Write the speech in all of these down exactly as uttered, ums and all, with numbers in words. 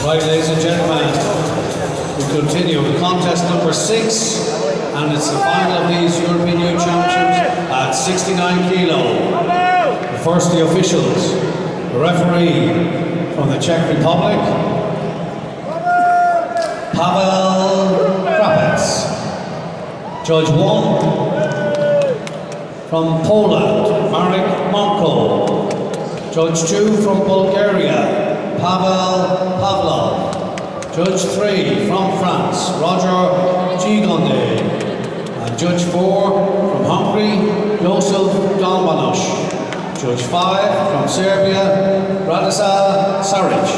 Right, ladies and gentlemen, we continue with contest number six, and it's the final of these European Youth Championships at sixty-nine kilo. First, the officials. The referee from the Czech Republic, Pavel Krapec. Judge one from Poland, Marek Monko. Judge two from Bulgaria, Pavel Pavlov. Judge three from France, Roger Gigonde. And Judge four from Hungary, Josef Dalmanos. Judge five from Serbia, Radislav Saric.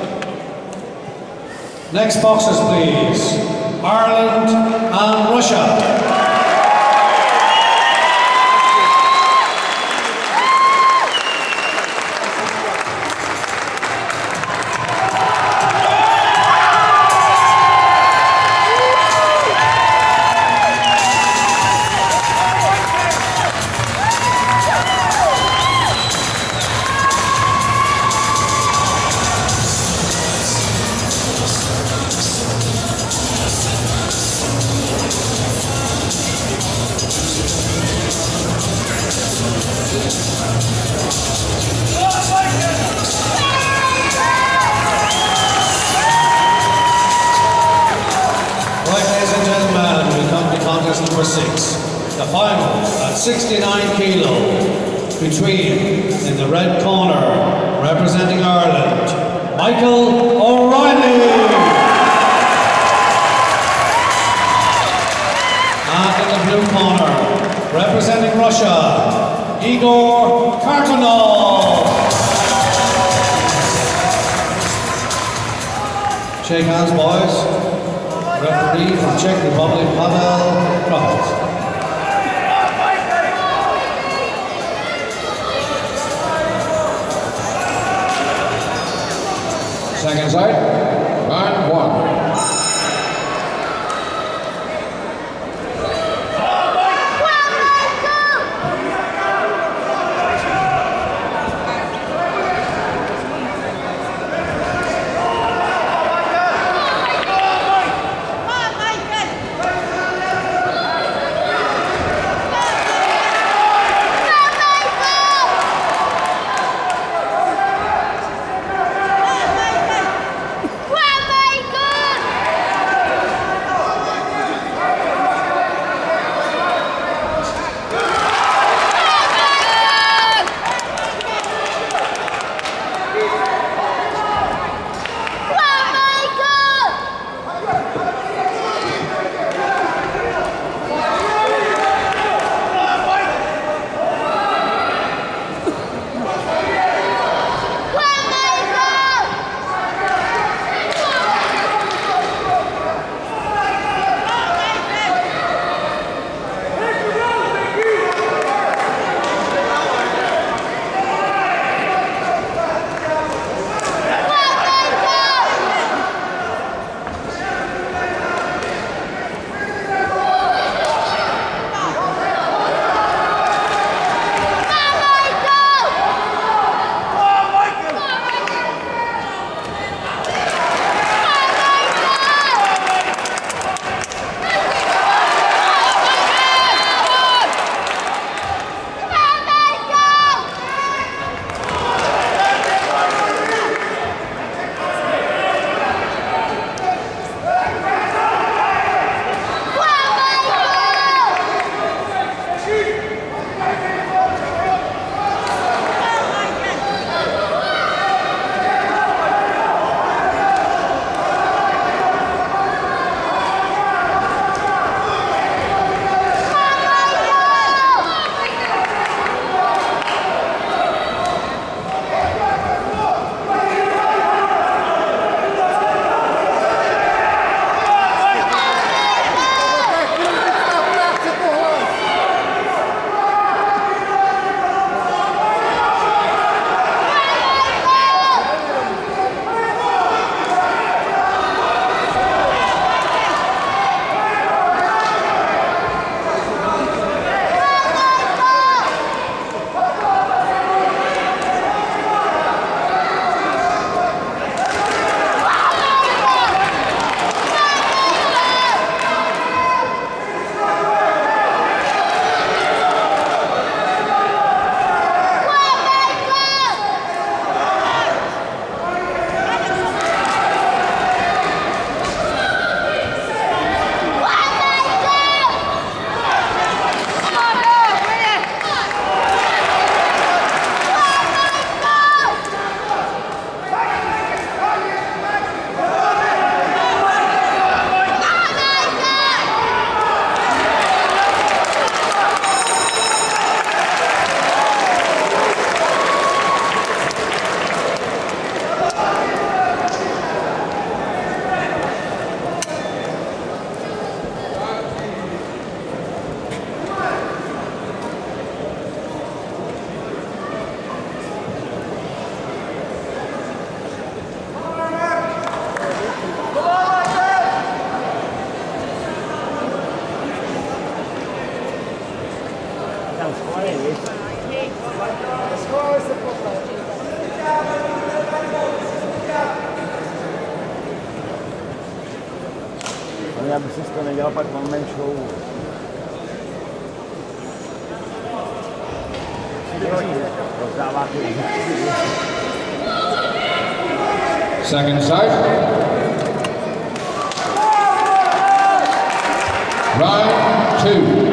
Next boxers, please. Ireland and Russia. Number six, the final at sixty-nine kilo, between, in the red corner, representing Ireland, Michael O'Reilly. And in the blue corner, representing Russia, Igor Kartonov. Shake hands, boys. Referee from Czech Republic, Pavel Krapec. Second side, round one. aby si to nedělal pak one man show. Second start. Round two.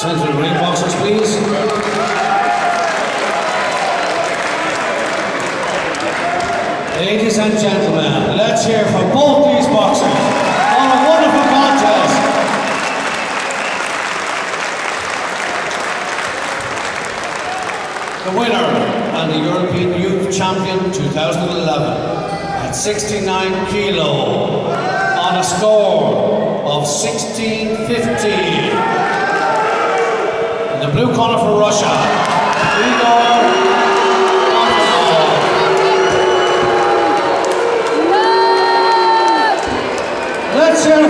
Send to the ring boxers, please. Ladies and gentlemen, let's hear for both these boxers on a wonderful contest. The winner and the European Youth Champion two thousand eleven at sixty-nine kilo on a score of sixteen fifteen. In the blue corner for Russia, Igor. Let's hear